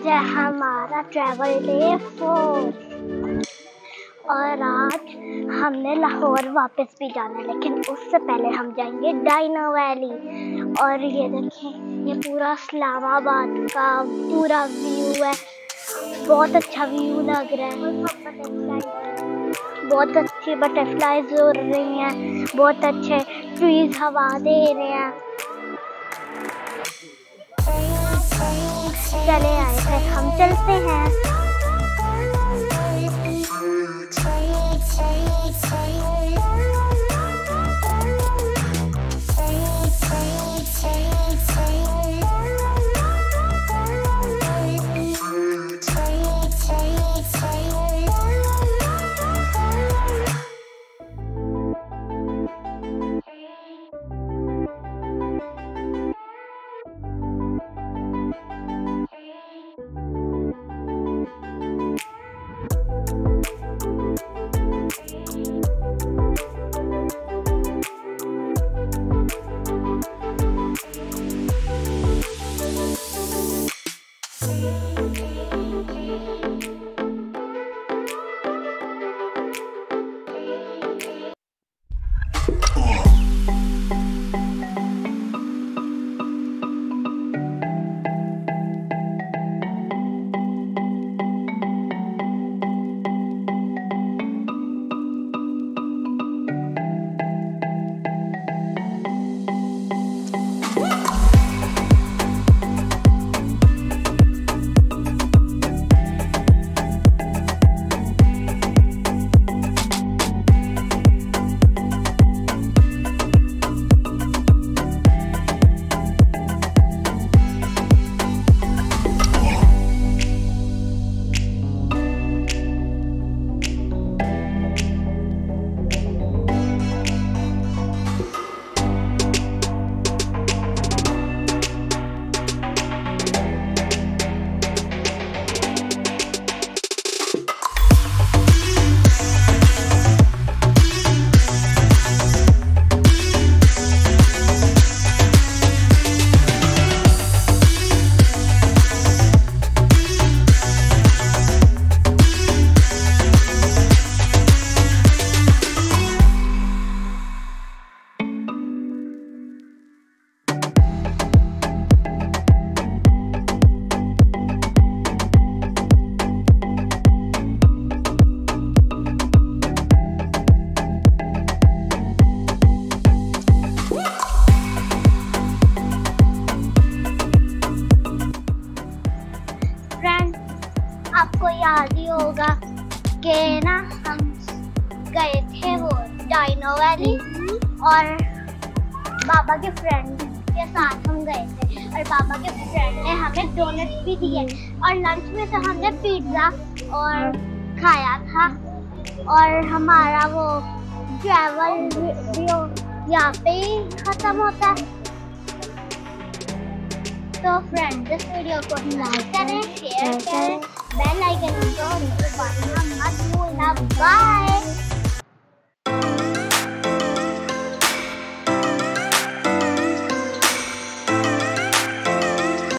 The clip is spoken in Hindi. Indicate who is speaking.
Speaker 1: आज है हमारा ट्रैवल डे 4 और आज हमने लाहौर वापस भी जाना है, लेकिन उससे पहले हम जाएंगे डायनो वैली। और ये देखें, ये पूरा इस्लामाबाद का पूरा व्यू है। बहुत अच्छा व्यू लग रहा है। बहुत अच्छी बटरफ्लाईज उड़ रही हैं, बहुत अच्छे ट्रीज हवा दे रहे हैं। चले आए थे, हम चलते हैं। आपको याद ही होगा कि ना हम गए थे वो डायनो वैली और बाबा के फ्रेंड के साथ हम गए थे। और बाबा के फ्रेंड ने हमें डोनट्स भी दिए और लंच में तो हमने पिज्ज़ा और खाया था। और हमारा वो ट्रैवल वीडियो यहाँ पे ही ख़त्म होता है। तो फ्रेंड्स, इस वीडियो को लाइक करें, शेयर करें, बेल आइकन को दबाना मत भूलना। बाय।